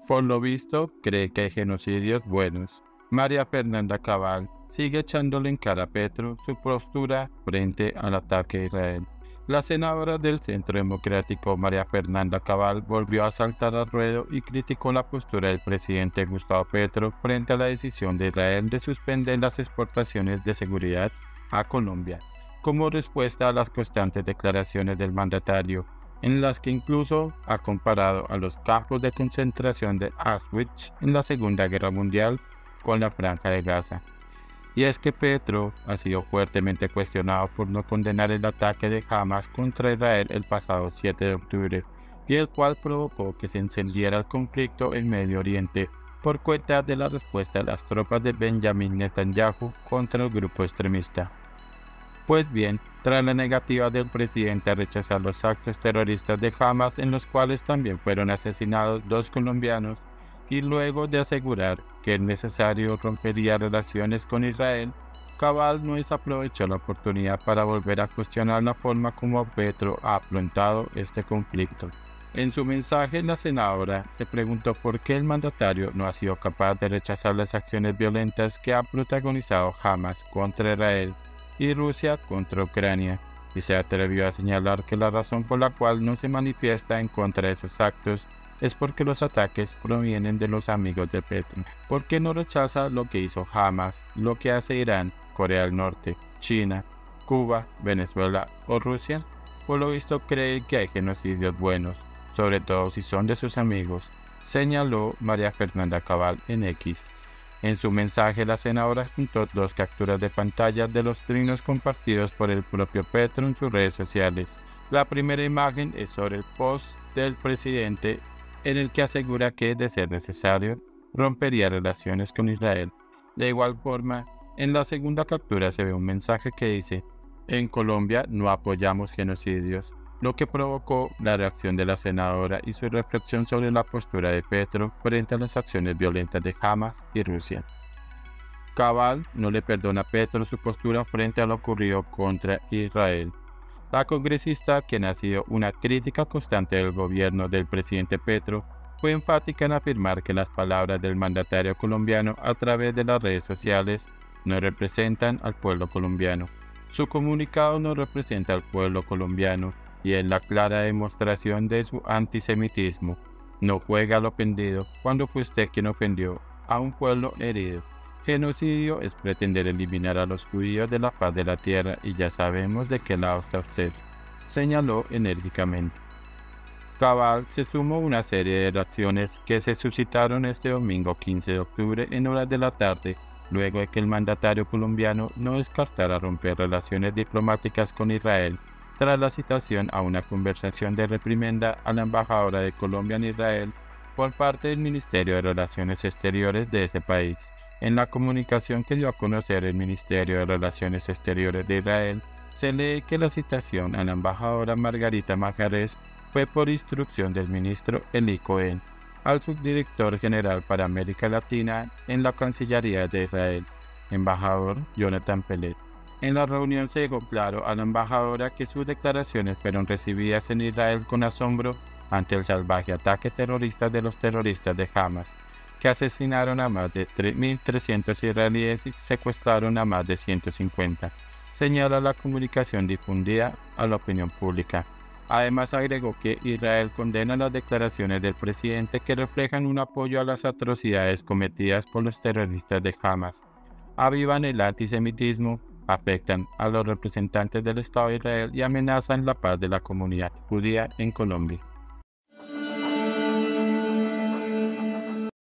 Por lo visto, cree que hay genocidios buenos. María Fernanda Cabal sigue echándole en cara a Petro su postura frente al ataque a Israel. La senadora del Centro Democrático María Fernanda Cabal volvió a saltar al ruedo y criticó la postura del presidente Gustavo Petro frente a la decisión de Israel de suspender las exportaciones de seguridad a Colombia, como respuesta a las constantes declaraciones del mandatario, en las que incluso ha comparado a los campos de concentración de Auschwitz en la Segunda Guerra Mundial con la Franja de Gaza. Y es que Petro ha sido fuertemente cuestionado por no condenar el ataque de Hamas contra Israel el pasado 7 de octubre, y el cual provocó que se encendiera el conflicto en Medio Oriente por cuenta de la respuesta de las tropas de Benjamin Netanyahu contra el grupo extremista. Pues bien, tras la negativa del presidente a rechazar los actos terroristas de Hamas, en los cuales también fueron asesinados 2 colombianos, y luego de asegurar que es necesario rompería relaciones con Israel, Cabal no desaprovechó la oportunidad para volver a cuestionar la forma como Petro ha afrontado este conflicto. En su mensaje, la senadora se preguntó por qué el mandatario no ha sido capaz de rechazar las acciones violentas que ha protagonizado Hamas contra Israel y Rusia contra Ucrania, y se atrevió a señalar que la razón por la cual no se manifiesta en contra de esos actos es porque los ataques provienen de los amigos de Petro. ¿Por qué no rechaza lo que hizo Hamas, lo que hace Irán, Corea del Norte, China, Cuba, Venezuela o Rusia? Por lo visto cree que hay genocidios buenos, sobre todo si son de sus amigos, señaló María Fernanda Cabal en X. En su mensaje, la senadora juntó 2 capturas de pantalla de los trinos compartidos por el propio Petro en sus redes sociales. La primera imagen es sobre el post del presidente en el que asegura que, de ser necesario, rompería relaciones con Israel. De igual forma, en la segunda captura se ve un mensaje que dice: "En Colombia no apoyamos genocidios", lo que provocó la reacción de la senadora y su reflexión sobre la postura de Petro frente a las acciones violentas de Hamas y Rusia. Cabal no le perdona a Petro su postura frente a lo ocurrido contra Israel. La congresista, quien ha sido una crítica constante del gobierno del presidente Petro, fue enfática en afirmar que las palabras del mandatario colombiano a través de las redes sociales no representan al pueblo colombiano. Su comunicado no representa al pueblo colombiano y es la clara demostración de su antisemitismo. No juega al ofendido cuando fue usted quien ofendió a un pueblo herido. Genocidio es pretender eliminar a los judíos de la faz de la tierra y ya sabemos de qué lado está usted, señaló enérgicamente. Cabal se sumó a una serie de reacciones que se suscitaron este domingo 15 de octubre en horas de la tarde, luego de que el mandatario colombiano no descartara romper relaciones diplomáticas con Israel tras la citación a una conversación de reprimenda a la embajadora de Colombia en Israel por parte del Ministerio de Relaciones Exteriores de ese país. En la comunicación que dio a conocer el Ministerio de Relaciones Exteriores de Israel, se lee que la citación a la embajadora Margarita Majarés fue por instrucción del ministro Eli Cohen al subdirector general para América Latina en la Cancillería de Israel, embajador Jonathan Pellet. En la reunión se dejó claro a la embajadora que sus declaraciones fueron recibidas en Israel con asombro ante el salvaje ataque terrorista de los terroristas de Hamas, que asesinaron a más de 3.300 israelíes y secuestraron a más de 150, señala la comunicación difundida a la opinión pública. Además agregó que Israel condena las declaraciones del presidente que reflejan un apoyo a las atrocidades cometidas por los terroristas de Hamas, avivan el antisemitismo, afectan a los representantes del Estado de Israel y amenazan la paz de la comunidad judía en Colombia.